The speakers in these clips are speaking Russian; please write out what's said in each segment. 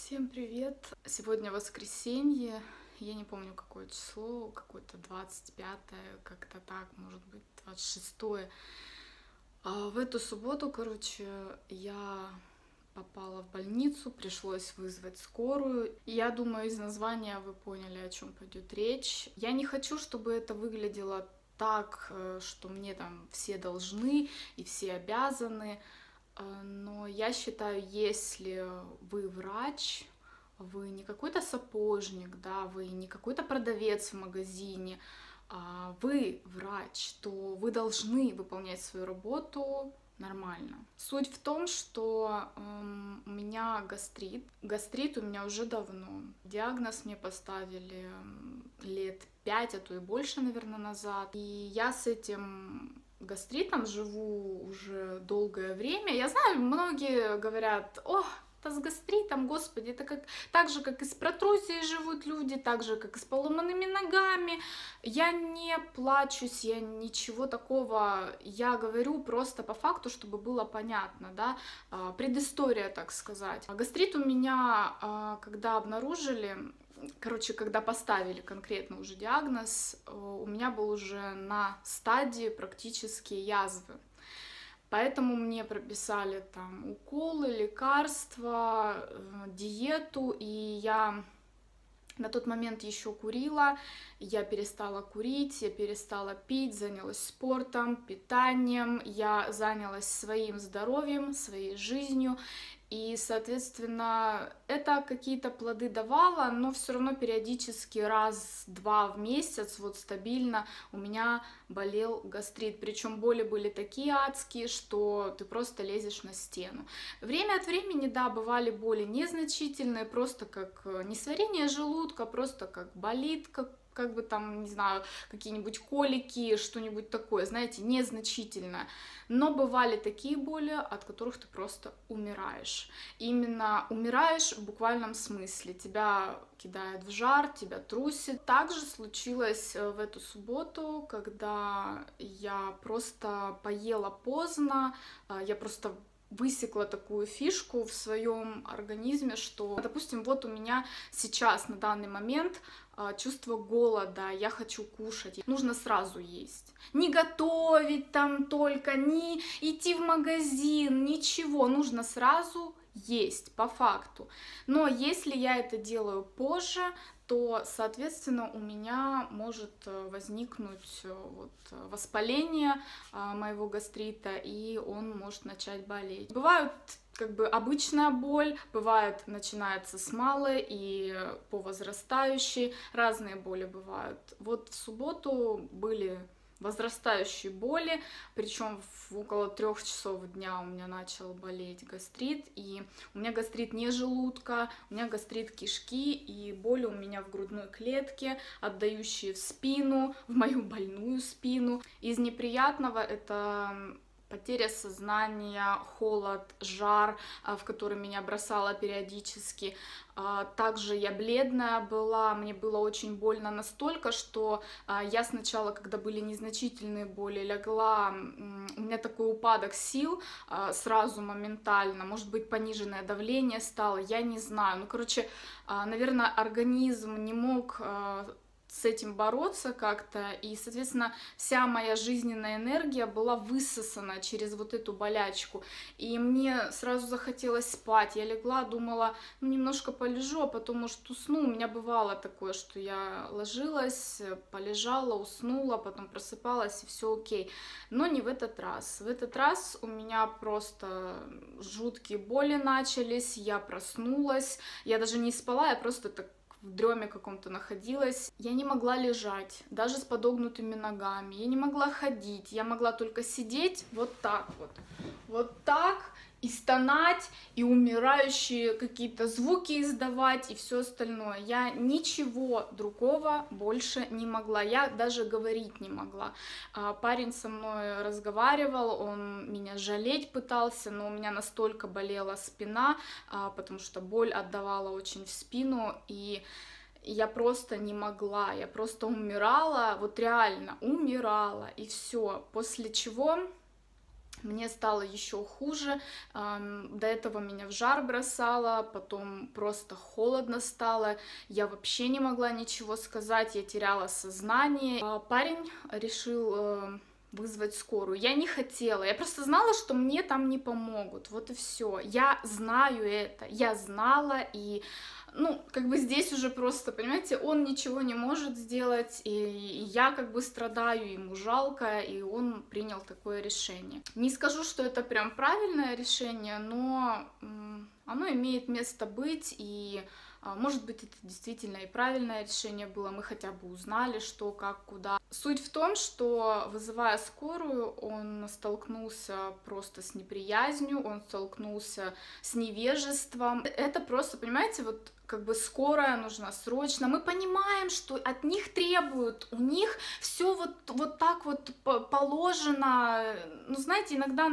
Всем привет! Сегодня воскресенье, я не помню какое число, какое-то 25-е, как-то так, может быть 26-е. В эту субботу, я попала в больницу, пришлось вызвать скорую. Я думаю, из названия вы поняли, о чем пойдет речь. Я не хочу, чтобы это выглядело так, что мне там все должны и все обязаны. Но я считаю, если вы врач, вы не какой-то сапожник, да, вы не какой-то продавец в магазине, вы врач, то вы должны выполнять свою работу нормально. Суть в том, что у меня гастрит. Гастрит у меня уже давно. Диагноз мне поставили лет 5, а то и больше, наверное, назад. И я с этим гастритом живу уже долгое время. Я знаю, многие говорят: о, это с гастритом, господи, это как, так же, как и с протрузией живут люди, так же, как и с поломанными ногами. Я не плачусь, я ничего такого, я говорю просто по факту, чтобы было понятно, да, предыстория, так сказать. Гастрит у меня, когда обнаружили, когда поставили конкретно уже диагноз, у меня был уже на стадии практически язвы. Поэтому мне прописали там уколы, лекарства, диету, и я на тот момент еще курила, я перестала курить, я перестала пить, занялась спортом, питанием, я занялась своим здоровьем, своей жизнью. И, соответственно, это какие-то плоды давало, но все равно периодически раз-два в месяц вот стабильно у меня болел гастрит. Причем боли были такие адские, что ты просто лезешь на стену. Время от времени, да, бывали боли незначительные, просто как несварение желудка, просто как болит, как бы там, не знаю, какие-нибудь колики, что-нибудь такое, знаете, незначительное. Но бывали такие боли, от которых ты просто умираешь. Именно умираешь в буквальном смысле. Тебя кидает в жар, тебя трусит. Также случилось в эту субботу, когда я просто поела поздно, я просто высекла такую фишку в своем организме, что, допустим, вот у меня сейчас на данный момент чувство голода, я хочу кушать, нужно сразу есть. Не готовить там только, не идти в магазин, ничего, нужно сразу есть, по факту. Но если я это делаю позже, то, соответственно, у меня может возникнуть воспаление моего гастрита, и он может начать болеть. Бывают обычная боль, бывает начинается с малой и по возрастающей, разные боли бывают. Вот в субботу были возрастающие боли, причем около 3 часов дня у меня начал болеть гастрит, и у меня гастрит не желудка, у меня гастрит кишки, и боли у меня в грудной клетке, отдающие в спину, в мою больную спину. Из неприятного это потеря сознания, холод, жар, в который меня бросало периодически. Также я бледная была, мне было очень больно настолько, что я сначала, когда были незначительные боли, легла, у меня такой упадок сил сразу моментально, может быть, пониженное давление стало, я не знаю. Наверное, организм не мог с этим бороться как-то, и, соответственно, вся моя жизненная энергия была высосана через вот эту болячку, и мне сразу захотелось спать. Я легла, думала, немножко полежу, а потом, может, усну. У меня бывало такое, что я ложилась, полежала, уснула, потом просыпалась, и все окей. Но не в этот раз. В этот раз у меня просто жуткие боли начались, я проснулась, я даже не спала, я просто так в дреме каком-то находилась. Я не могла лежать, даже с подогнутыми ногами. Я не могла ходить, я могла только сидеть вот так вот. Вот так, и стонать, и умирающие какие-то звуки издавать, и все остальное. Я ничего другого больше не могла. Я даже говорить не могла. Парень со мной разговаривал, он меня жалеть пытался, но у меня настолько болела спина, потому что боль отдавала очень в спину, и я просто не могла, я просто умирала, вот реально умирала, и все. После чего Мне стало еще хуже, до этого меня в жар бросало, потом просто холодно стало, я вообще не могла ничего сказать, я теряла сознание. Парень решил вызвать скорую. Я не хотела, я просто знала, что мне там не помогут, вот и все. Я знаю это, я знала, и ну, как бы здесь уже просто, понимаете, он ничего не может сделать, и я как бы страдаю, ему жалко, и он принял такое решение. Не скажу, что это прям правильное решение, но оно имеет место быть, и может быть, это действительно и правильное решение было, мы хотя бы узнали, что, как, куда. Суть в том, что, вызывая скорую, он столкнулся просто с неприязнью, он столкнулся с невежеством. Это просто, понимаете, вот как бы скорая нужна срочно. Мы понимаем, что от них требуют, у них все вот так вот положено, ну, знаете, иногда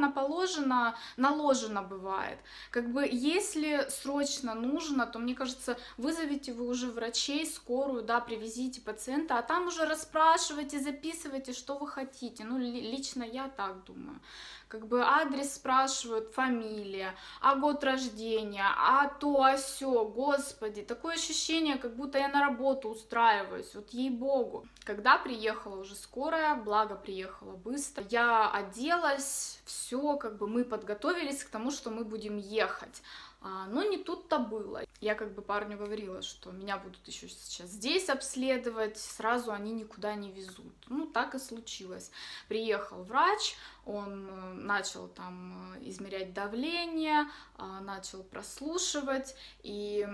наложено бывает. Как бы, если срочно нужно, то, мне кажется, вызовите вы уже врачей, скорую, да, привезите пациента, а там уже расспрашивайте, записывайте, что вы хотите. Ну, лично я так думаю. Как бы адрес спрашивают, фамилия, а год рождения, а то, а сё, господи, такое ощущение, как будто я на работу устраиваюсь, вот ей-богу. Когда приехала уже скорая, благо приехала быстро, я оделась, все, как бы мы подготовились к тому, что мы будем ехать. Но не тут-то было. Я как бы парню говорила, что меня будут еще сейчас здесь обследовать, сразу они никуда не везут. Ну, так и случилось. Приехал врач, он начал там измерять давление, начал прослушивать, и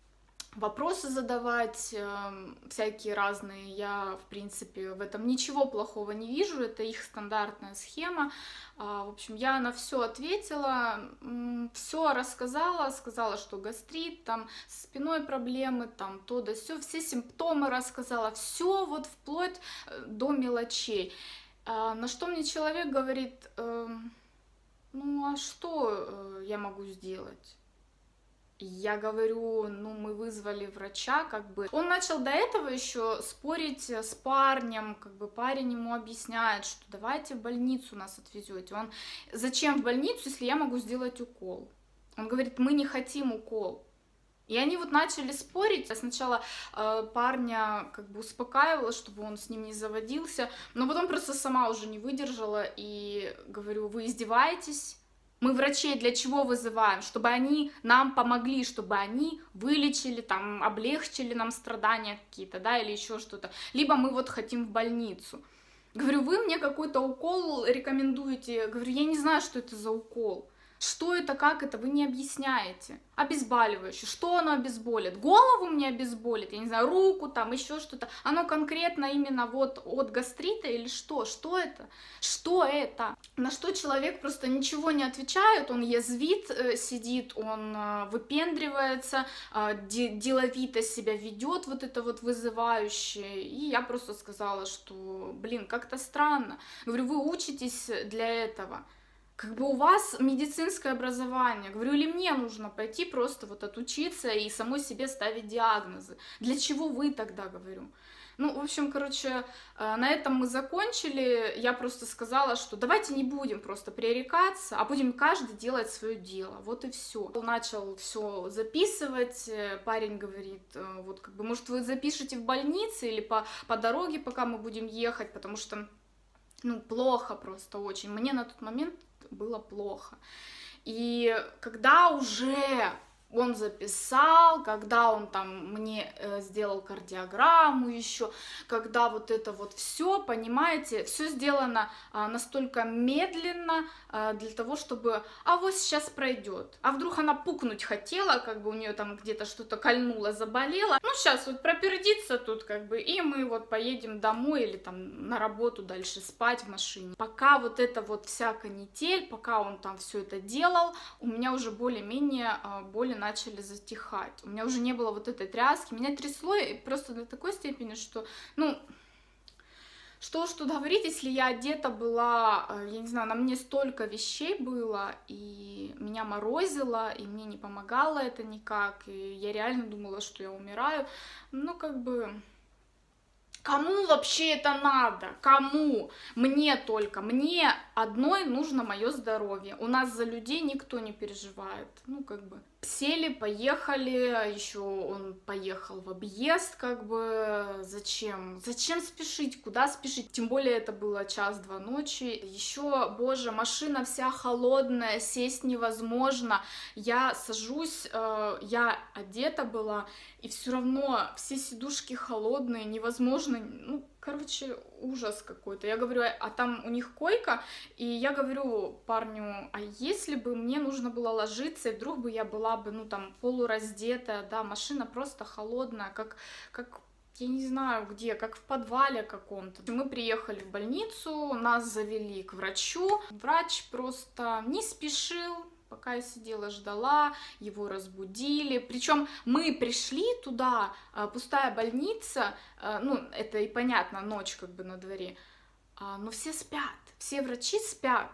вопросы задавать всякие разные. Я, в принципе, в этом ничего плохого не вижу, это их стандартная схема. В общем, я на все ответила, все рассказала, сказала, что гастрит, там, с спиной проблемы, там, то да сё, все симптомы рассказала, все вот вплоть до мелочей. На что мне человек говорит, ну а что я могу сделать? Я говорю, ну, мы вызвали врача, как бы. Он начал до этого еще спорить с парнем, как бы парень ему объясняет, что давайте в больницу нас отвезете. Он, зачем в больницу, если я могу сделать укол? Он говорит, мы не хотим укол. И они вот начали спорить. Я сначала парня как бы успокаивала, чтобы он с ним не заводился, но потом просто сама уже не выдержала и говорю, вы издеваетесь? Мы врачей для чего вызываем? Чтобы они нам помогли, чтобы они вылечили, там, облегчили нам страдания какие-то, да, или еще что-то. Либо мы вот хотим в больницу. Говорю, вы мне какой-то укол рекомендуете? Говорю, я не знаю, что это за укол. Что это, как это, вы не объясняете. Обезболивающее, что оно обезболит? Голову мне обезболит, я не знаю, руку, там, еще что-то. Оно конкретно именно вот от гастрита или что? Что это? Что это? На что человек просто ничего не отвечает, он язвит, сидит, он выпендривается, деловито себя ведет, вот это вот вызывающее. И я просто сказала, что, блин, как-то странно. Говорю, вы учитесь для этого. Как бы у вас медицинское образование, говорю, или мне нужно пойти просто вот отучиться и самой себе ставить диагнозы. Для чего вы тогда, говорю? Ну, в общем, короче, на этом мы закончили. Я просто сказала, что давайте не будем просто пререкаться, а будем каждый делать свое дело. Вот и все. Он начал все записывать. Парень говорит, вот как бы, может, вы запишете в больнице или по дороге, пока мы будем ехать, потому что, ну, плохо просто очень. Мне на тот момент было плохо. И когда уже он записал, когда он там мне сделал кардиограмму еще, когда вот это вот все, понимаете, все сделано настолько медленно для того, чтобы, а вот сейчас пройдет, а вдруг она пукнуть хотела, как бы у нее там где-то что-то кольнуло, заболело, ну сейчас вот пропердится тут как бы, и мы вот поедем домой или там на работу дальше спать в машине. Пока вот это вот вся канитель, пока он там все это делал, у меня уже более-менее боли начали затихать. У меня уже не было вот этой тряски. Меня трясло и просто до такой степени, что, ну, что уж тут говорить, если я одета была, я не знаю, на мне столько вещей было, и меня морозило, и мне не помогало это никак, и я реально думала, что я умираю. Ну, как бы... Кому вообще это надо? Кому? Мне только. Мне одной нужно мое здоровье. У нас за людей никто не переживает. Ну, как бы, сели, поехали, еще он поехал в объезд, как бы, зачем? Зачем спешить? Куда спешить? Тем более это было 1-2 ночи. Еще, боже, машина вся холодная, сесть невозможно. Я сажусь, я одета была, и все равно все сидушки холодные, невозможно, ну, короче, ужас какой-то. Я говорю, а там у них койка, и я говорю парню, а если бы мне нужно было ложиться, и вдруг бы я была бы, ну, там, полураздетая, да, машина просто холодная, как я не знаю где, как в подвале каком-то. Мы приехали в больницу, нас завели к врачу, врач просто не спешил. Пока я сидела, ждала, его разбудили. Причем мы пришли туда, пустая больница, ну, это и понятно, ночь как бы на дворе, но все спят, все врачи спят.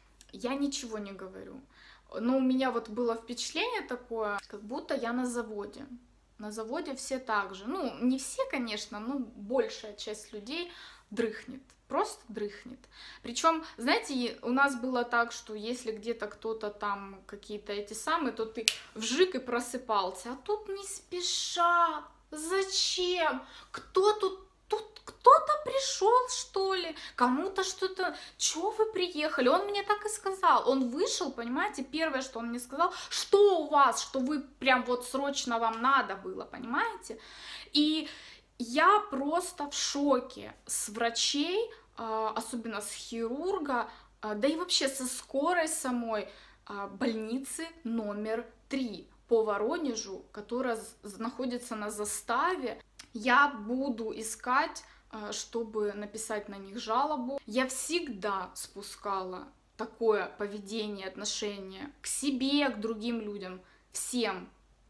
Я ничего не говорю. Но у меня вот было впечатление такое, как будто я на заводе. На заводе все так же. Ну, не все, конечно, но большая часть людей дрыхнет. Просто дрыхнет. Причем, знаете, у нас было так, что если где-то кто-то там какие-то эти самые, то ты вжик и просыпался. А тут не спеша. Зачем? Кто тут кто-то пришел, что ли? Кому-то что-то... Чего вы приехали? Он мне так и сказал. Он вышел, понимаете, первое, что он мне сказал, что у вас, что вы прям вот срочно вам надо было, понимаете? И я просто в шоке с врачей, особенно с хирурга, да и вообще со скорой самой больницы номер 3 по Воронежу, которая находится на заставе. Я буду искать, чтобы написать на них жалобу. Я всегда спускала такое поведение, отношение к себе, к другим людям, всем,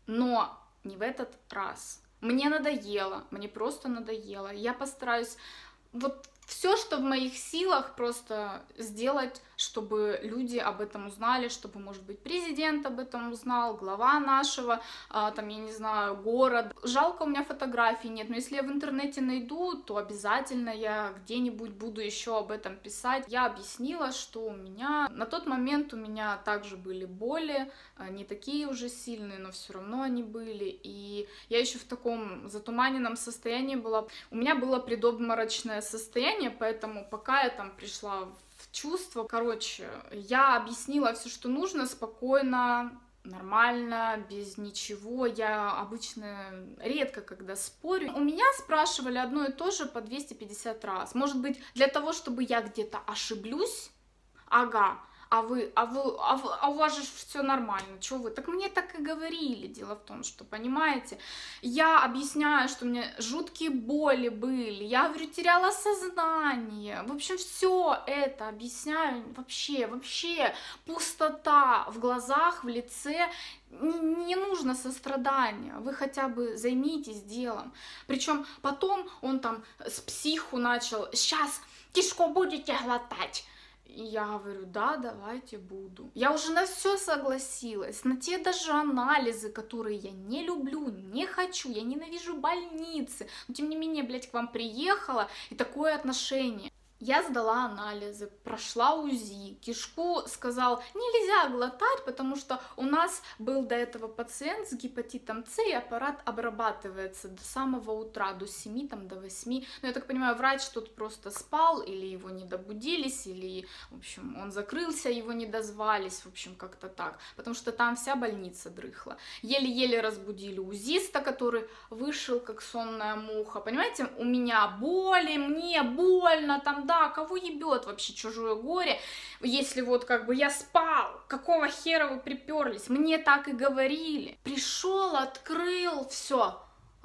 но не в этот раз. Мне надоело, мне просто надоело. Я постараюсь вот все, что в моих силах, просто сделать, чтобы люди об этом узнали, чтобы, может быть, президент об этом узнал, глава нашего, там, я не знаю, города. Жалко, у меня фотографий нет, но если я в интернете найду, то обязательно я где-нибудь буду еще об этом писать. Я объяснила, что у меня на тот момент у меня также были боли, не такие уже сильные, но все равно они были, и я еще в таком затуманенном состоянии была. У меня было предобморочное состояние, поэтому пока я там пришла в чувство, короче, я объяснила все, что нужно, спокойно, нормально, без ничего. Я обычно редко когда спорю. У меня спрашивали одно и то же по 250 раз. Может быть, для того, чтобы я где-то ошиблюсь? Ага. А у вас же все нормально, что вы? Так мне так и говорили. Дело в том, что, понимаете, я объясняю, что у меня жуткие боли были, я говорю, теряла сознание. В общем, все это объясняю. Вообще пустота в глазах, в лице. Не нужно сострадания, вы хотя бы займитесь делом. Причем потом он там с психу начал, сейчас кишку будете глотать. И я говорю, да, давайте буду. Я уже на все согласилась, на те даже анализы, которые я не люблю, не хочу, я ненавижу больницы. Но тем не менее, блядь, к вам приехала, и такое отношение. Я сдала анализы, прошла УЗИ, кишку сказал, нельзя глотать, потому что у нас был до этого пациент с гепатитом С, и аппарат обрабатывается до самого утра, до 7, там, до 8. Но я так понимаю, врач тут просто спал, или его не добудились, или, в общем, он закрылся, его не дозвались, в общем, как-то так, потому что там вся больница дрыхла. Еле-еле разбудили УЗИста, который вышел как сонная муха. Понимаете, у меня боли, мне больно, там, да, кого ебет вообще чужое горе, если вот как бы я спал, какого хера вы приперлись, мне так и говорили. Пришел, открыл, все,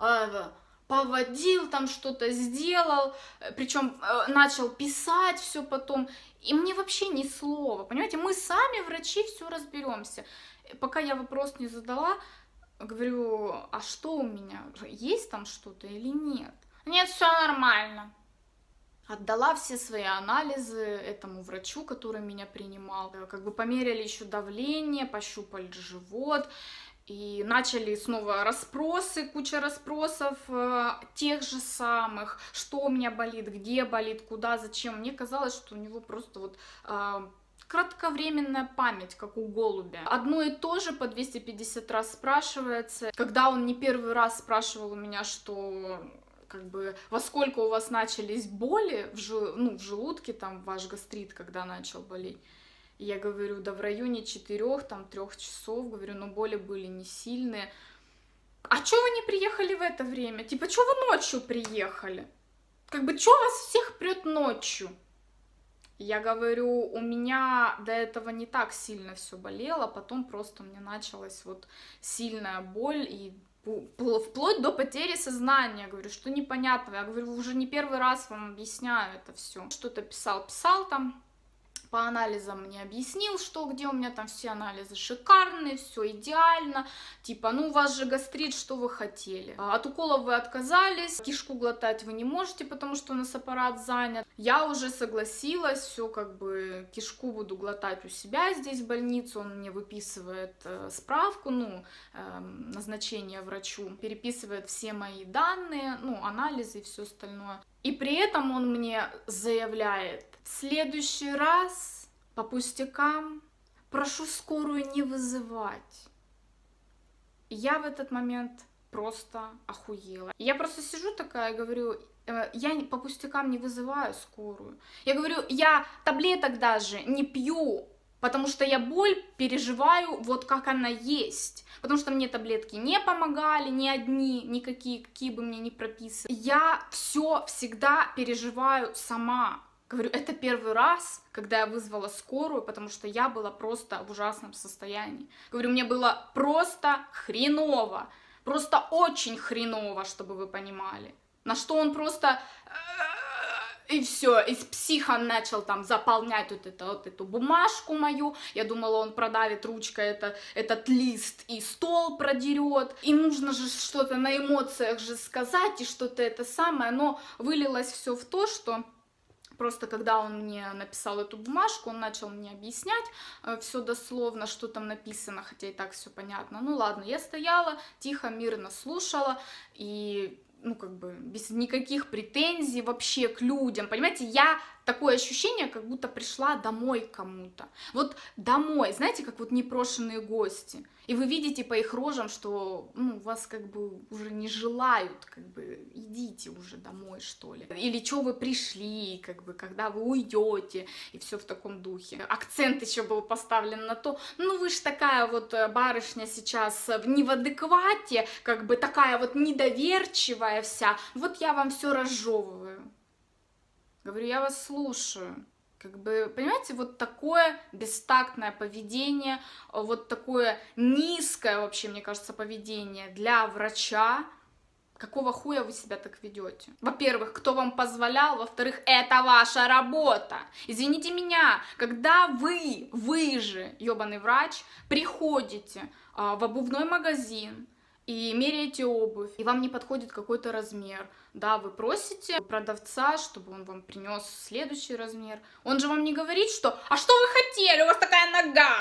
поводил там что-то, сделал, причем начал писать все потом, и мне вообще ни слова, понимаете, мы сами, врачи, все разберемся. Пока я вопрос не задала, говорю, а что у меня, есть там что-то или нет? Нет, все нормально. Отдала все свои анализы этому врачу, который меня принимал. Как бы померяли еще давление, пощупали живот. И начали снова расспросы, куча расспросов тех же самых, что у меня болит, где болит, куда, зачем. Мне казалось, что у него просто вот кратковременная память, как у голубя. Одно и то же по 250 раз спрашивается. Когда он не первый раз спрашивал у меня, что как бы во сколько у вас начались боли в желудке, там ваш гастрит, когда начал болеть. Я говорю, да в районе 4, там 3 часов, говорю, но боли были не сильные. А чё вы не приехали в это время? Типа, чё вы ночью приехали? Как бы, чё вас всех прет ночью? Я говорю, у меня до этого не так сильно все болело, потом просто мне началась вот сильная боль и вплоть до потери сознания. Говорю, что непонятно. Я говорю, уже не первый раз вам объясняю это все. Что-то писал там. По анализам мне объяснил, что где у меня там все анализы шикарные, все идеально. Типа, ну у вас же гастрит, что вы хотели? От уколов вы отказались, кишку глотать вы не можете, потому что у нас аппарат занят. Я уже согласилась, все как бы кишку буду глотать у себя здесь в больнице. Он мне выписывает справку, назначение врачу, переписывает все мои данные, анализы и все остальное. И при этом он мне заявляет: в следующий раз по пустякам прошу скорую не вызывать. И я в этот момент просто охуела. Я просто сижу такая, говорю, я по пустякам не вызываю скорую. Я говорю, я таблеток даже не пью, потому что я боль переживаю вот как она есть. Потому что мне таблетки не помогали, ни одни, никакие, какие бы мне ни прописывали. Я все всегда переживаю сама. Говорю, это первый раз, когда я вызвала скорую, потому что я была просто в ужасном состоянии. Говорю, мне было просто хреново. Просто очень хреново, чтобы вы понимали. На что он просто... И все, из психа начал там заполнять вот эту бумажку мою. Я думала, он продавит ручкой этот лист и стол продерет. И нужно же что-то на эмоциях же сказать, и что-то это самое. Но вылилось все в то, что просто когда он мне написал эту бумажку, он начал мне объяснять все дословно, что там написано, хотя и так все понятно. Ну ладно, я стояла, тихо, мирно слушала и... как бы без никаких претензий вообще к людям, понимаете, такое ощущение, как будто пришла домой кому-то, вот домой, знаете, как вот непрошенные гости, и вы видите по их рожам, что, вас как бы уже не желают, как бы, идите уже домой, что ли, или что вы пришли, как бы, когда вы уйдете, и все в таком духе. Акцент еще был поставлен на то, вы ж такая вот барышня сейчас не в адеквате, как бы такая вот недоверчивая вся, вот я вам все разжевываю. Говорю, я вас слушаю. Как бы, понимаете, вот такое бестактное поведение, вот такое низкое вообще, мне кажется, поведение для врача. Какого хуя вы себя так ведете? Во-первых, кто вам позволял? Во-вторых, это ваша работа. Извините меня, когда вы же, ёбаный врач, приходите в обувной магазин и меряете обувь, и вам не подходит какой-то размер, да, вы просите продавца, чтобы он вам принес следующий размер. Он же вам не говорит, что «А что вы хотели? У вас такая нога!»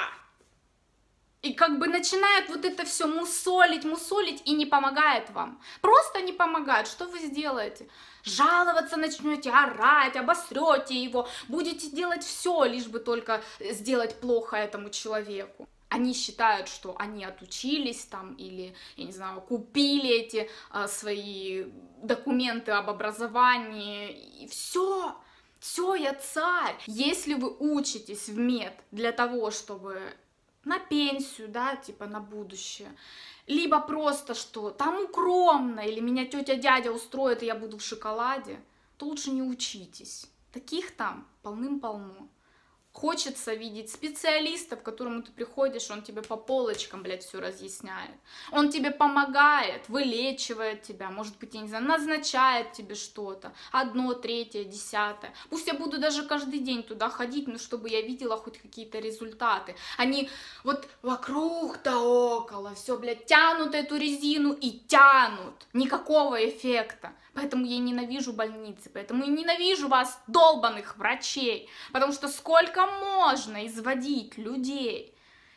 И как бы начинает вот это все мусолить и не помогает вам. Просто не помогает. Что вы сделаете? Жаловаться начнете, орать, обосрете его, будете делать все, лишь бы только сделать плохо этому человеку. Они считают, что они отучились там или, я не знаю, купили эти свои документы об образовании, и все, я царь. Если вы учитесь в мед для того, чтобы на пенсию, да, типа на будущее, либо просто что там укромно, или меня тетя-дядя устроит, и я буду в шоколаде, то лучше не учитесь. Таких там полным-полно. Хочется видеть специалиста, к которому ты приходишь, он тебе по полочкам, блядь, все разъясняет. Он тебе помогает, вылечивает тебя, может быть, я не знаю, назначает тебе что-то. 1, 3, 10. Пусть я буду даже каждый день туда ходить, но чтобы я видела хоть какие-то результаты. Они вот вокруг да около, все, блядь, тянут эту резину и тянут. Никакого эффекта. Поэтому я ненавижу больницы, поэтому я ненавижу вас, долбаных врачей, потому что сколько можно изводить людей?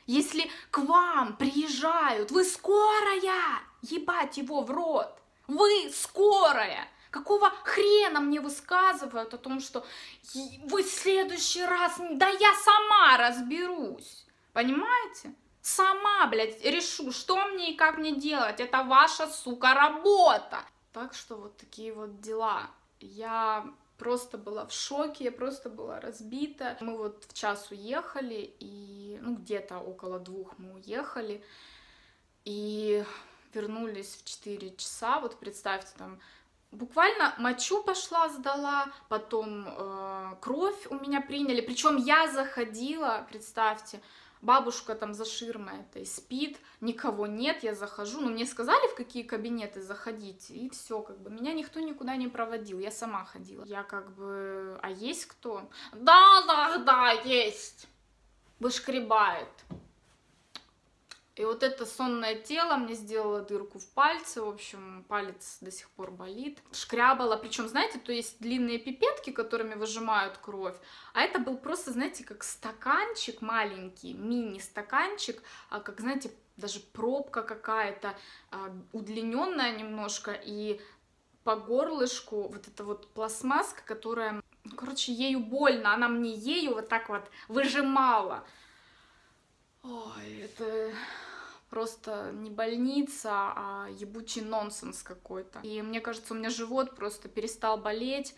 Если к вам приезжают, вы скорая, ебать его в рот, вы скорая. Какого хрена мне высказывают о том, что вы в следующий раз, да я сама разберусь, понимаете? Сама, блядь, решу, что мне и как мне делать, это ваша, сука, работа. Так что вот такие вот дела. Я просто была в шоке, я просто была разбита. Мы вот в час уехали, и, ну, где-то около 2 мы уехали, и вернулись в 4 часа, вот представьте, там, буквально мочу пошла, сдала, потом кровь у меня приняли, причем я заходила, представьте, бабушка там за ширмой этой спит, никого нет, я захожу, ну мне сказали, в какие кабинеты заходить, и все, как бы, меня никто никуда не проводил, я сама ходила. Я как бы, а есть кто? Да, есть, вышкребает. И вот это сонное тело мне сделало дырку в пальце, в общем, палец до сих пор болит. Шкрябала, причем, знаете, то есть длинные пипетки, которыми выжимают кровь, а это был просто, знаете, как стаканчик маленький, мини-стаканчик, как, знаете, даже пробка какая-то, удлиненная немножко, и по горлышку вот эта вот пластмасска, которая, ну, короче, ею больно, она мне ею вот так вот выжимала. Ой, это просто не больница, а ебучий нонсенс какой-то. И мне кажется, у меня живот просто перестал болеть,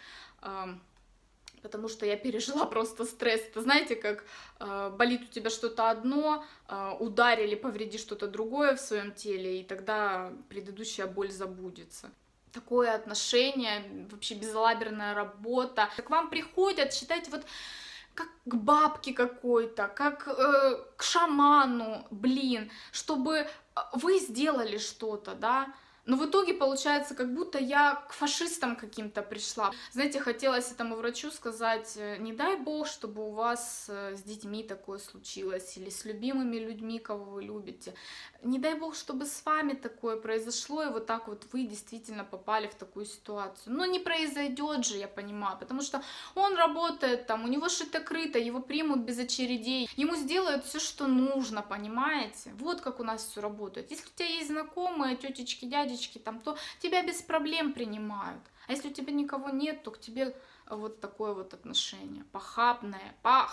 потому что я пережила просто стресс. Это знаете, как болит у тебя что-то одно, ударили, повреди что-то другое в своем теле, и тогда предыдущая боль забудется. Такое отношение, вообще безалаберная работа. К вам приходят, считайте, вот как к бабке какой-то, как к шаману, блин, чтобы вы сделали что-то, да, но в итоге получается, как будто я к фашистам каким-то пришла. Знаете, хотелось этому врачу сказать, не дай бог, чтобы у вас с детьми такое случилось, или с любимыми людьми, кого вы любите. Не дай бог, чтобы с вами такое произошло, и вот так вот вы действительно попали в такую ситуацию. Но не произойдет же, я понимаю, потому что он работает там, у него шито-крыто, его примут без очередей, ему сделают все, что нужно, понимаете? Вот как у нас все работает. Если у тебя есть знакомые, тетечки, дядечки, там, то тебя без проблем принимают. А если у тебя никого нет, то к тебе вот такое вот отношение. Похабное,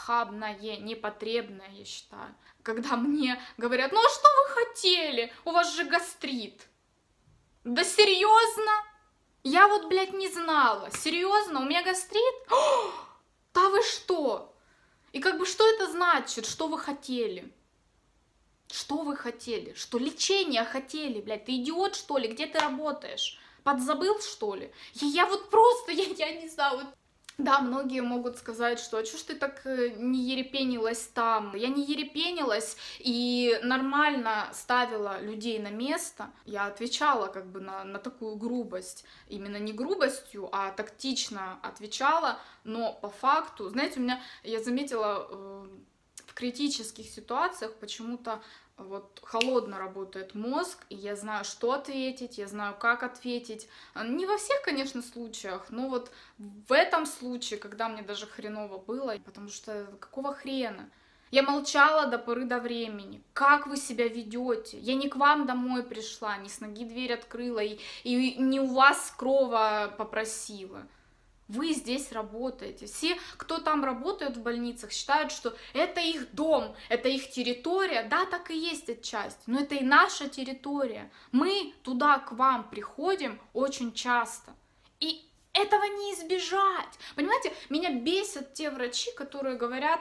непотребное, я считаю. Когда мне говорят, ну а что вы хотели? У вас же гастрит. Да серьезно? Я вот, блядь, не знала. Серьезно? У меня гастрит? Да вы что? И как бы что это значит? Что вы хотели? Что вы хотели? Что лечение хотели, блядь? Ты идиот, что ли? Где ты работаешь? Подзабыл, что ли? Я вот просто, я не знаю, вот. Да, многие могут сказать, что а чё ж ты так не ерепенилась там? Я не ерепенилась и нормально ставила людей на место. Я отвечала как бы на такую грубость. Именно не грубостью, а тактично отвечала. Но по факту, знаете, я заметила в критических ситуациях почему-то вот холодно работает мозг, и я знаю, что ответить, я знаю, как ответить. Не во всех, конечно, случаях, но вот в этом случае, когда мне даже хреново было, потому что какого хрена? Я молчала до поры до времени. Как вы себя ведете? Я не к вам домой пришла, не с ноги дверь открыла, и не у вас крова попросила. Вы здесь работаете. Все, кто там работает в больницах, считают, что это их дом, это их территория. Да, так и есть отчасти, но это и наша территория. Мы туда к вам приходим очень часто. И этого не избежать. Понимаете, меня бесят те врачи, которые говорят,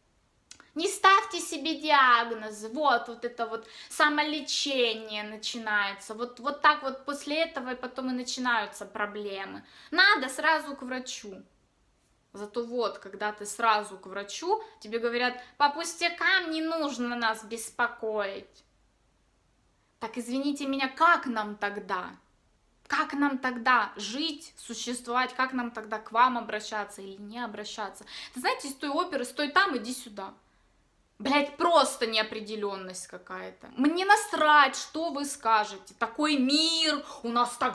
не ставьте себе диагнозы, вот это вот самолечение начинается, вот так вот после этого и потом и начинаются проблемы. Надо сразу к врачу. Зато вот, когда ты сразу к врачу, тебе говорят, по пустякам не нужно нас беспокоить. Так извините меня, как нам тогда? Как нам тогда жить, существовать, как нам тогда к вам обращаться или не обращаться? Ты знаете, из той оперы, стой там, иди сюда. Блять, просто неопределенность какая-то. Мне насрать, что вы скажете. Такой мир, у нас так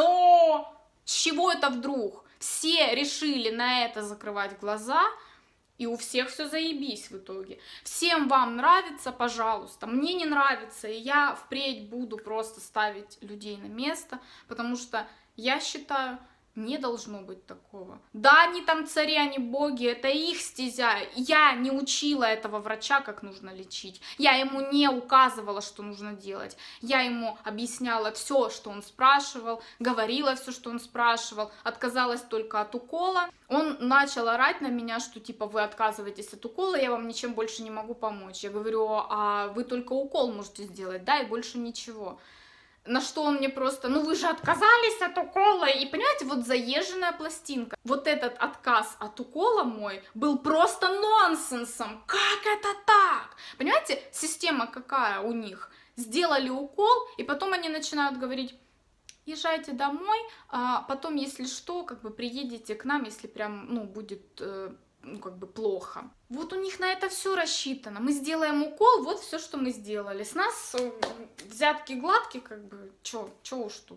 заведено. С чего это вдруг? Все решили на это закрывать глаза И у всех все заебись в итоге. Всем вам нравится, пожалуйста. Мне не нравится, и я впредь буду просто ставить людей на место, потому что я считаю, не должно быть такого. Да, они там цари, они боги, это их стезя. Я не учила этого врача, как нужно лечить. Я ему не указывала, что нужно делать. Я ему объясняла все, что он спрашивал, говорила все, что он спрашивал, отказалась только от укола. Он начал орать на меня, что типа вы отказываетесь от укола, я вам ничем больше не могу помочь. Я говорю, а вы только укол можете сделать, да, и больше ничего. На что он мне просто, ну вы же отказались от укола, и понимаете, вот заезженная пластинка. Вот этот отказ от укола мой был просто нонсенсом. Как это так? Понимаете, система какая у них? Сделали укол, и потом они начинают говорить, езжайте домой, а потом, если что, как бы приедете к нам, если прям, ну, будет... ну, как бы плохо. Вот у них на это все рассчитано. Мы сделаем укол, вот все, что мы сделали. С нас взятки гладкие, как бы, чё уж тут.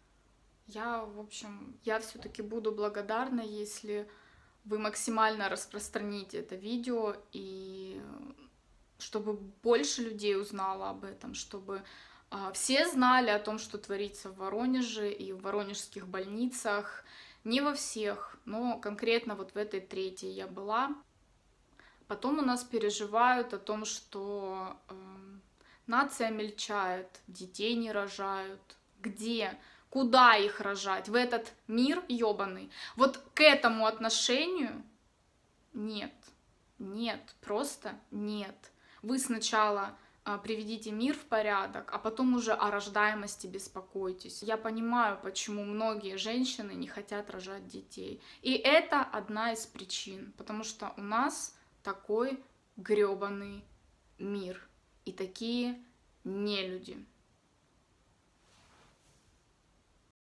Я, в общем, я все-таки буду благодарна, если вы максимально распространите это видео, и чтобы больше людей узнало об этом, чтобы все знали о том, что творится в Воронеже и в воронежских больницах. Не во всех, но конкретно вот в этой третьей я была. Потом у нас переживают о том, что нация мельчает, детей не рожают. Где? Куда их рожать? В этот мир ёбаный? Вот к этому отношению нет. Нет, просто нет. Вы сначала приведите мир в порядок, а потом уже о рождаемости беспокойтесь. Я понимаю, почему многие женщины не хотят рожать детей. И это одна из причин, потому что у нас такой грёбаный мир и такие нелюди.